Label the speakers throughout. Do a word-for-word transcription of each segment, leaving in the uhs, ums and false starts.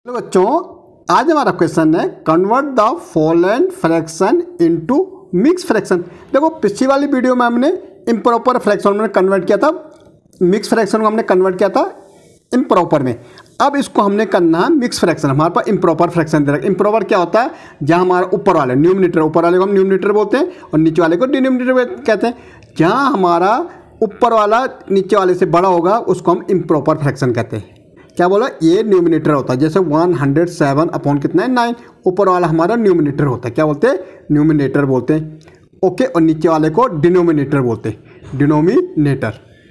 Speaker 1: Hello बच्चों, आज हमारा क्वेश्चन है convert the following fraction into mix fraction. देखो पिछली वाली वीडियो में हमने इम्प्रॉपर फ्रैक्शन में कन्वर्ट किया था, मिक्स फ्रैक्शन को हमने कन्वर्ट किया था इम्प्रॉपर में। अब इसको हमने करना है मिक्स फ्रैक्शन। हमारे पास इम्प्रॉपर फ्रैक्शन दे रखा है। इम्प्रॉपर क्या होता है? जहाँ हमारा ऊपर वाले न्यूमरेटर, ऊपर वाले को हम न्यूमरेटर बोलते हैं और नीचे वाले को डिनोमिनेटर कहते हैं। जहाँ हमारा ऊपर वाला नीचे वाले से बड़ा होगा उसको हम इम्प्रॉपर फ्रैक्शन कहते हैं। क्या बोला? ये न्यूमिनेटर होता है। जैसे वन हंड्रेड सेवन अपॉन कितना है? नाइन। ऊपर वाला हमारा न्यूमिनेटर होता है। क्या बोलते हैं? न्यूमिनेटर बोलते हैं। ओके। और नीचे वाले को डिनोमिनेटर बोलते हैं, डिनोमिनेटर।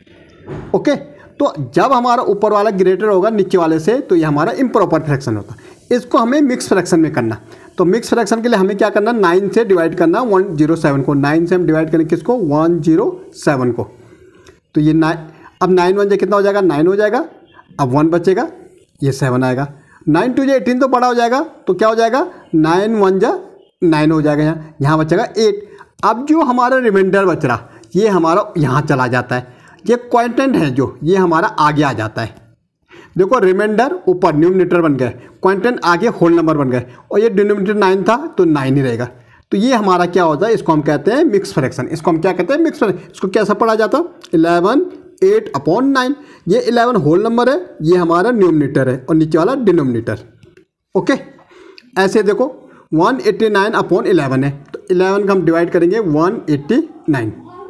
Speaker 1: ओके। तो जब हमारा ऊपर वाला ग्रेटर होगा नीचे वाले से तो ये हमारा इम्प्रॉपर फ्रैक्शन होता है। इसको हमें मिक्स फ्रैक्शन में करना। तो मिक्स फ्रैक्शन के लिए हमें क्या करना? नाइन से डिवाइड करना वन जीरो सेवन को। नाइन से हम डिवाइड करें किसको? वन जीरो सेवन को। तो ये नाइन, अब नाइन वन जा कितना हो जाएगा? नाइन हो जाएगा। अब वन बचेगा, ये सेवन आएगा। नाइन टू जा एटीन तो बड़ा हो जाएगा, तो क्या हो जाएगा? नाइन वन जा नाइन हो जाएगा। यहाँ यहाँ बचेगा एट। अब जो हमारा रिमाइंडर बच रहा ये हमारा यहाँ चला जाता है। ये क्वांटेंट है जो ये हमारा आगे आ जाता है। देखो रिमाइंडर ऊपर न्यूमिनेटर बन गए, क्वांटेंट आगे होल नंबर बन गए और ये डिनोमिनेटर नाइन था तो नाइन ही रहेगा। तो ये हमारा क्या होता है? इसको हम कहते हैं मिक्स फ्रैक्शन। इसको हम क्या कहते हैं? Mix fraction. इसको कैसा पढ़ा जाता है? Eleven eight upon nine. ये इलेवन होल नंबर है, ये हमारा न्यूमिनेटर है और नीचे वाला डिनोमिनेटर। ओके। ऐसे देखो one eighty nine upon eleven है, तो इलेवन का हम डिवाइड करेंगे one eighty nine.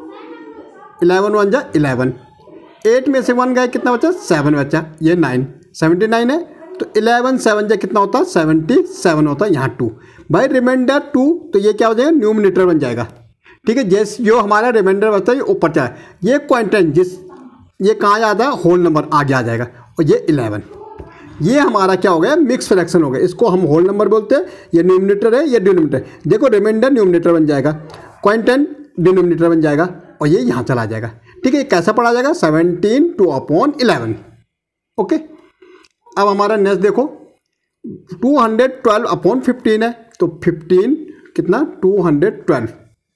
Speaker 1: Eleven one जा इलेवन। एट में से वन गए, कितना बचा? सेवन बचा। ये नाइन, सेवेंटी नाइन है। तो इलेवन सेवन जा कितना होता है? सेवेंटी सेवन होता है। यहाँ टू भाई रिमाइंडर टू, तो ये क्या हो जाएगा? न्यूमिनेटर बन जाएगा। ठीक है। जैसे जो हमारा रिमाइंडर बचता है ये ऊपर जाए, ये क्वांटेंट जिस ये कहाँ जाता है? होल नंबर आगे आ जाएगा और ये इलेवन। ये हमारा क्या हो गया? मिक्स फ्रैक्शन हो गया। इसको हम होल नंबर बोलते हैं। ये न्यूमिनेटर है, ये डिनोमिनेटर। देखो रिमाइंडर न्यूमिनेटर बन जाएगा, क्वांटेंट डिनोमिनेटर बन जाएगा और ये यहाँ चला जाएगा। ठीक है। कैसा पढ़ा जाएगा? Seventeen two upon eleven. Okay. अब हमारा नेक्स्ट देखो two hundred twelve upon fifteen है, तो फिफ्टीन कितना? टू हंड्रेड ट्वेल्व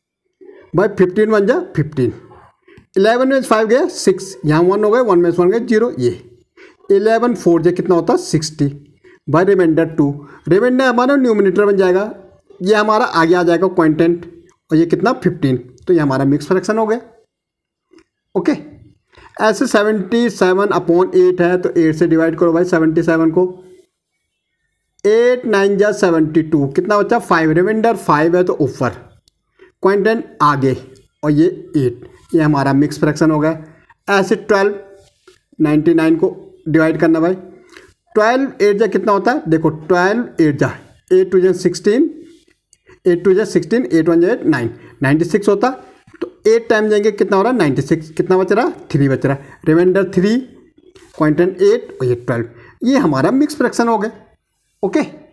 Speaker 1: भाई फिफ्टीन वन जा फिफ्टीन। इलेवन में फाइव गया सिक्स, यहाँ वन हो गए, वन में वन गए जीरो। ये इलेवन फोर जो कितना होता है? Sixty by remainder two. Remainder हमारा न्यूमिनेटर बन जाएगा, ये हमारा आगे आ जाएगा क्वांटेंट और ये कितना? फिफ्टीन। तो ये हमारा मिक्स फ्रैक्शन हो गया। ओके। ऐसे सेवेंटी सेवन अपॉन एट है, तो एट से डिवाइड करो भाई सेवेंटी सेवन को। एट नाइन जा सेवेंटी टू, कितना बचा? फाइव। रिमाइंडर फाइव है तो ऊपर, क्वांटेंट आगे और ये एट। ये हमारा मिक्स फ्रैक्शन हो गया। ऐसे ट्वेल्व नाइन्टी नाइन को डिवाइड करना भाई। ट्वेल्व एट जा कितना होता है? देखो twelve eight eight two to जा सिक्सटीन, एट टू जा सिक्सटीन, एट वन जा एट, नाइन, नाइन्टी सिक्स होता। तो एट टाइम जाएंगे, कितना हो रहा है? Ninety six. कितना बच रहा? थ्री बच रहा। रिमाइंडर थ्री, क्वांटेंट एट और ये ट्वेल्व। ये हमारा मिक्स फ्रैक्शन हो गया। ओके।